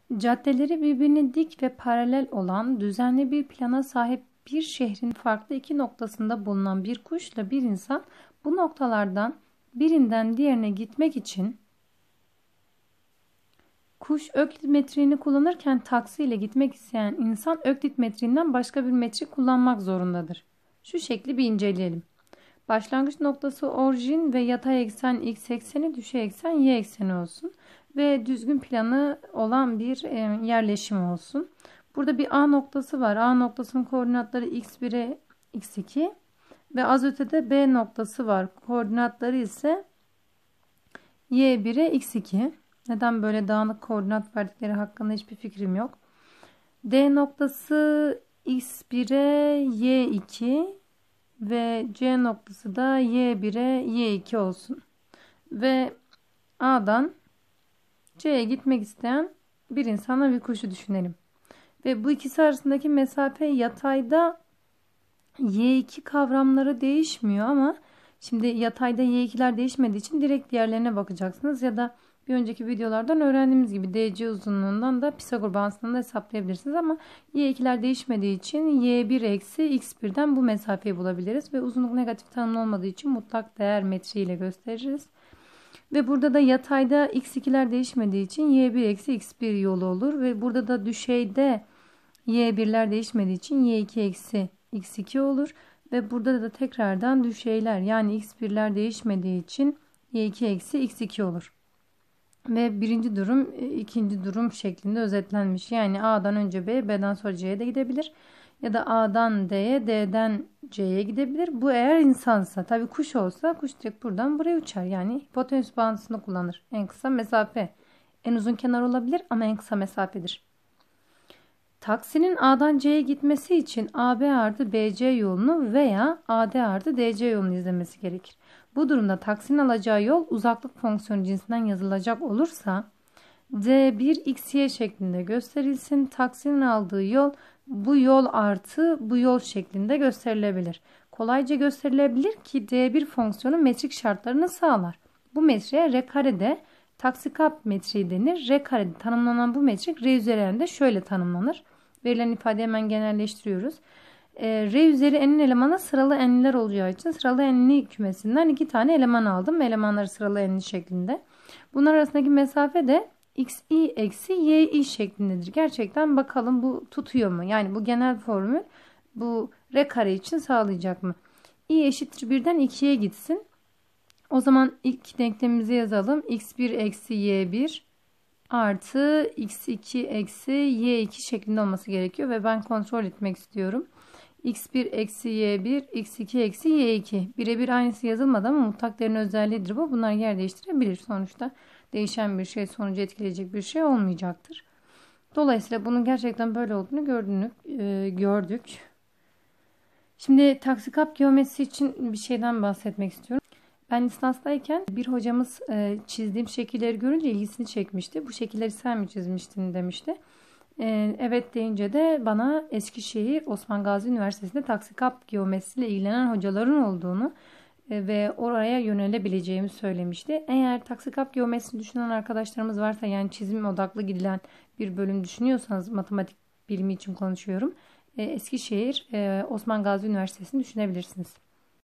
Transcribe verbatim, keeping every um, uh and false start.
Caddeleri birbirine dik ve paralel olan düzenli bir plana sahip bir şehrin farklı iki noktasında bulunan bir kuşla bir insan bu noktalardan birinden diğerine gitmek için kuş Öklit metriğini kullanırken taksi ile gitmek isteyen insan Öklit metriğinden başka bir metrik kullanmak zorundadır. Şu şekli bir inceleyelim. Başlangıç noktası orijin ve yatay eksen x ekseni, düşey eksen y ekseni olsun. Ve düzgün planı olan bir yerleşim olsun. Burada bir A noktası var. A noktasının koordinatları x bire x iki ve az ötede B noktası var. Koordinatları ise y bire x iki. Neden böyle dağınık koordinat verdikleri hakkında hiçbir fikrim yok. D noktası x bire y iki ve C noktası da y bire y iki olsun. Ve A'dan C'ye gitmek isteyen bir insana bir kuşu düşünelim. Ve bu ikisi arasındaki mesafe yatayda y iki kavramları değişmiyor ama şimdi yatayda y ikiler değişmediği için direkt diğerlerine bakacaksınız. Ya da bir önceki videolardan öğrendiğimiz gibi D C uzunluğundan da Pisagor bağıntısından da hesaplayabilirsiniz. Ama y ikiler değişmediği için y bir eksi x birden bu mesafeyi bulabiliriz. Ve uzunluk negatif tanımlı olmadığı için mutlak değer metriğiyle gösteririz. Ve burada da yatayda x ikiler değişmediği için y bir eksi x bir yolu olur. Ve burada da düşeyde y birler değişmediği için y iki eksi x iki olur. Ve burada da tekrardan düşeyler yani x birler değişmediği için y iki eksi x iki olur. Ve birinci durum ikinci durum şeklinde özetlenmiş. Yani A'dan önce B, B'den sonra C'ye de gidebilir. Ya da A'dan D'ye, D'den C'ye gidebilir. Bu eğer insansa. Tabii kuş olsa kuş direkt buradan buraya uçar. Yani hipotenüs bağıntısını kullanır. En kısa mesafe. En uzun kenar olabilir ama en kısa mesafedir. Taksinin A'dan C'ye gitmesi için A B artı B C yolunu veya A D artı D C yolunu izlemesi gerekir. Bu durumda taksinin alacağı yol uzaklık fonksiyonu cinsinden yazılacak olursa D bir x y şeklinde gösterilsin. Taksinin aldığı yol bu yol artı bu yol şeklinde gösterilebilir. Kolayca gösterilebilir ki D bir fonksiyonu metrik şartlarını sağlar. Bu metriğe R karede taksikap metriği denir. R karede tanımlanan bu metrik R üzeri n'de şöyle tanımlanır. Verilen ifadeyi hemen genelleştiriyoruz. R üzeri n'in elemanı sıralı n'ler olacağı için sıralı n'li kümesinden iki tane eleman aldım. Elemanları sıralı n'li şeklinde. Bunlar arasındaki mesafe de xi eksi yi şeklindedir. Gerçekten bakalım bu tutuyor mu? Yani bu genel formül bu r kare için sağlayacak mı? I eşittir birden ikiye gitsin. O zaman ilk denklemimizi yazalım. x bir eksi y bir artı x iki eksi y iki şeklinde olması gerekiyor. Ve ben kontrol etmek istiyorum. x bir eksi y bir, x iki eksi y iki. Birebir aynısı yazılmadı ama mutlak değerin özelliğidir bu. Bunlar yer değiştirebilir. Sonuçta değişen bir şey sonucu etkileyecek bir şey olmayacaktır. Dolayısıyla bunun gerçekten böyle olduğunu gördük. E, gördük. Şimdi taksikap geometrisi için bir şeyden bahsetmek istiyorum. Ben lisanstayken bir hocamız e, çizdiğim şekilleri görünce ilgisini çekmişti. Bu şekilleri sen mi çizmiştin demişti. E, evet deyince de bana Eskişehir Osman Gazi Üniversitesi'nde taksikap geometrisiyle ilgilenen hocaların olduğunu e, ve oraya yönelebileceğimi söylemişti. Eğer taksikap geometrisini düşünen arkadaşlarımız varsa yani çizim odaklı gidilen bir bölüm düşünüyorsanız matematik bilimi için konuşuyorum. E, Eskişehir e, Osman Gazi Üniversitesi'ni düşünebilirsiniz.